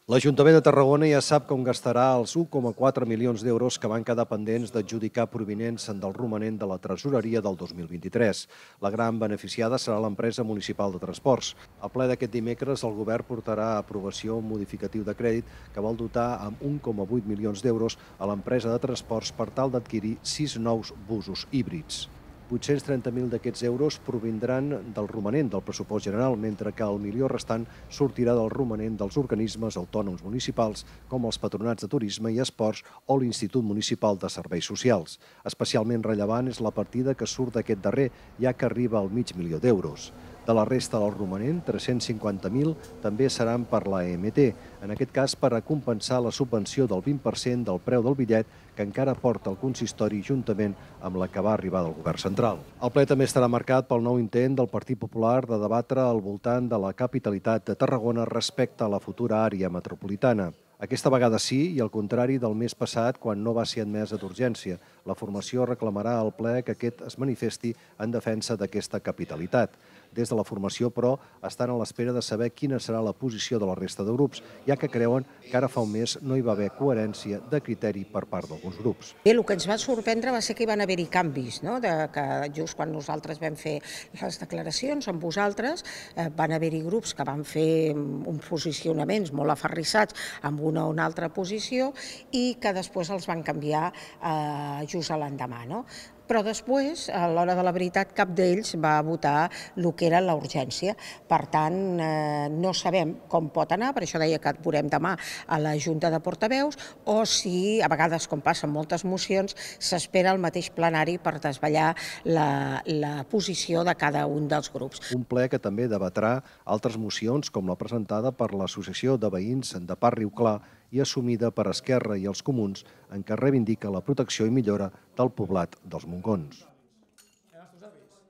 L'Ajuntament de Tarragona ja sap com gastarà els 1,4 milions d'euros que van quedar pendents d'adjudicar provinents del romanent de la tresoreria del 2023. La gran beneficiada serà l'empresa municipal de transports. Al ple d'aquest dimecres, el govern portarà a aprovació un modificatiu de crèdit que vol dotar amb 1,8 milions d'euros a l'empresa de transports per tal d'adquirir 6 nous busos híbrids. 830.000 d'aquests euros provindran del romanent del pressupost general, mentre que el milió restant sortirà del romanent dels organismes autònoms municipals, com els patronats de turisme i esports o l'Institut Municipal de Serveis Socials. Especialment rellevant és la partida que surt d'aquest darrer, ja que arriba al mig milió d'euros. De la resta del romanent, 350.000 també seran per la EMT, en aquest cas per a compensar la subvenció del 20% del preu del bitllet que encara porta el consistori juntament amb la que va arribar del govern central. El ple també estarà marcat pel nou intent del Partit Popular de debatre al voltant de la capitalitat de Tarragona respecte a la futura àrea metropolitana. Aquesta vegada sí, i al contrari del mes passat, quan no va ser admesa d'urgència. La formació reclamarà al ple que aquest es manifesti en defensa d'aquesta capitalitat. Des de la formació, però, estan a l'espera de saber quina serà la posició de la resta de grups, ja que creuen que ara fa un mes no hi va haver coherència de criteri per part d'alguns grups. El que ens va sorprendre va ser que hi van haver-hi canvis, no? Que just quan nosaltres vam fer les declaracions amb vosaltres, van haver-hi grups que van fer uns posicionaments molt aferrissats amb una o una altra posició i que després els van canviar just a l'endemà, no? Però després, a l'hora de la veritat, cap d'ells va votar el que era la urgència. Per tant, no sabem com pot anar, per això deia que et veurem demà a la Junta de Portaveus, o si, a vegades, com passa en moltes mocions, s'espera el mateix plenari per desvetllar la posició de cada un dels grups. Un ple que també debatrà altres mocions, com la presentada per l'Associació de Veïns de Parc Riu Clar i assumida per Esquerra i els Comuns, en què reivindica la protecció i millora del poblat dels Montgons.